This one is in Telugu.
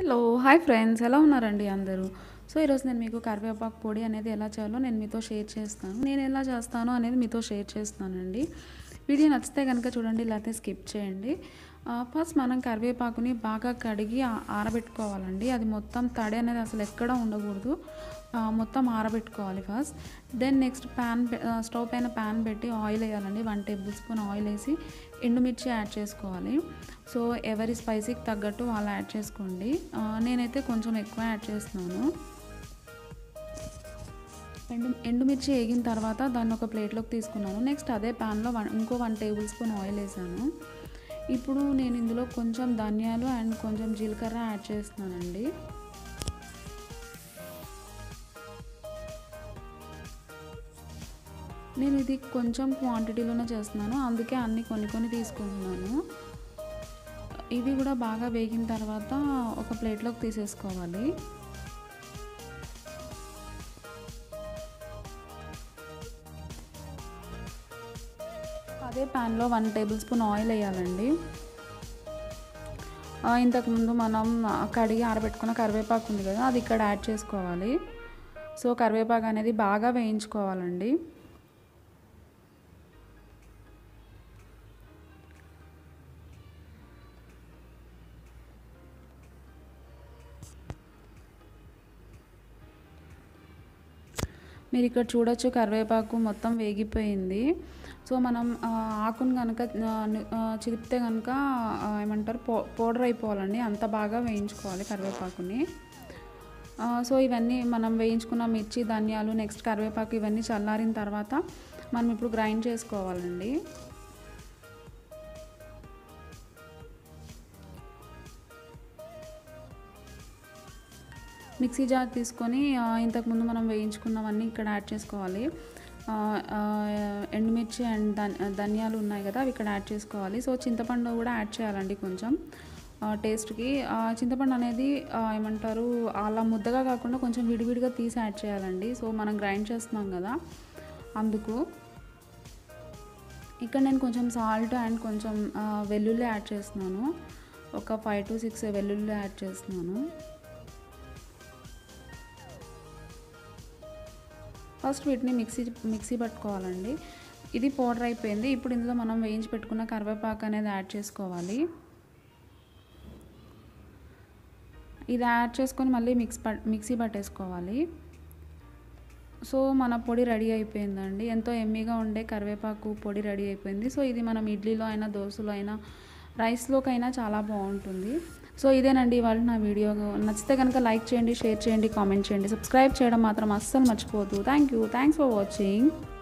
హలో హాయ్ ఫ్రెండ్స్, ఎలా ఉన్నారండి అందరూ? సో ఈరోజు నేను మీకు కరివేపాకు పొడి అనేది ఎలా చేయాలో నేను మీతో షేర్ చేస్తాను. నేను ఎలా చేస్తానో అనేది మీతో షేర్ చేస్తానండి. వీడియో నచ్చితే కనుక చూడండి, లేకపోతే స్కిప్ చేయండి. ఫస్ట్ మనం కరివేపాకుని బాగా కడిగి ఆరబెట్టుకోవాలండి. అది మొత్తం తడి అనేది అసలు ఎక్కడ ఉండకూడదు, మొత్తం ఆరబెట్టుకోవాలి ఫస్ట్. దెన్ నెక్స్ట్ స్టవ్ పైన ప్యాన్ పెట్టి ఆయిల్ వేయాలండి. 1 టేబుల్ స్పూన్ ఆయిల్ వేసి ఎండుమిర్చి యాడ్ చేసుకోవాలి. సో ఎవరి స్పైసీకి తగ్గట్టు వాళ్ళు యాడ్ చేసుకోండి. నేనైతే కొంచెం ఎక్కువ యాడ్ చేస్తున్నాను. ఎండుమిర్చి వేగిన తర్వాత దాన్ని ఒక ప్లేట్లోకి తీసుకున్నాను. నెక్స్ట్ అదే ప్యాన్లో ఇంకో 1 టేబుల్ స్పూన్ ఆయిల్ వేసాను. ఇప్పుడు నేను ఇందులో కొంచెం ధనియాలు అండ్ కొంచెం జీలకర్ర యాడ్ చేస్తున్నానండి. నేను ఇది కొంచెం క్వాంటిటీలోనే చేస్తున్నాను, అందుకే అన్ని కొన్ని తీసుకుంటున్నాను. ఇవి కూడా బాగా వేగిన తర్వాత ఒక ప్లేట్లోకి తీసేసుకోవాలి. అదే ప్యాన్లో 1 టేబుల్ స్పూన్ ఆయిల్ వేయాలండి. ఇంతకుముందు మనం కడిగి ఆరబెట్టుకున్న కరివేపాకు ఉంది కదా, అది ఇక్కడ యాడ్ చేసుకోవాలి. సో కరివేపాకు అనేది బాగా వేయించుకోవాలండి. మీరు ఇక్కడ చూడొచ్చు, కరివేపాకు మొత్తం వేగిపోయింది. సో మనం ఆకును కనుక చిదిపితే కనుక ఏమంటారు, పౌడర్ అయిపోవాలండి. అంత బాగా వేయించుకోవాలి కరివేపాకుని. సో ఇవన్నీ మనం వేయించుకున్న మిర్చి, ధనియాలు, నెక్స్ట్ కరివేపాకు ఇవన్నీ చల్లారిన తర్వాత మనం ఇప్పుడు గ్రైండ్ చేసుకోవాలండి. మిక్సీ జార్ తీసుకొని ఇంతకుముందు మనం వేయించుకున్నవన్నీ ఇక్కడ యాడ్ చేసుకోవాలి. ఎండుమిర్చి అండ్ ధనియాలు ఉన్నాయి కదా, అవి ఇక్కడ యాడ్ చేసుకోవాలి. సో చింతపండు కూడా యాడ్ చేయాలండి కొంచెం టేస్ట్కి. చింతపండు అనేది ఏమంటారు, అలా ముద్దగా కాకుండా కొంచెం విడివిడిగా తీసి యాడ్ చేయాలండి. సో మనం గ్రైండ్ చేస్తున్నాం కదా, అందుకు. ఇక్కడ నేను కొంచెం సాల్ట్ అండ్ కొంచెం వెల్లుల్లి యాడ్ చేస్తున్నాను. ఒక 5 to 6 వెల్లుల్లి యాడ్ చేస్తున్నాను. ఫస్ట్ వీటిని మిక్సీ పట్టుకోవాలండి. ఇది పౌడర్ అయిపోయింది. ఇప్పుడు ఇందులో మనం వేయించి పెట్టుకున్న కరివేపాకు అనేది యాడ్ చేసుకోవాలి. ఇది యాడ్ చేసుకొని మళ్ళీ మిక్సీ పట్టేసుకోవాలి. సో మన పొడి రెడీ అయిపోయిందండి. ఎంతో ఎమ్మీగా ఉండే కరివేపాకు పొడి రెడీ అయిపోయింది. సో ఇది మనం ఇడ్లీలో అయినా, దోశలో అయినా, రైస్లోకైనా చాలా బాగుంటుంది. సో ఇదేనండి ఇవాళ నా వీడియో. నచ్చితే కనుక లైక్ చేయండి, షేర్ చేయండి, కామెంట్ చేయండి, సబ్స్క్రైబ్ చేయడం మాత్రం అస్సలు మర్చిపోవద్దు. Thanks for watching.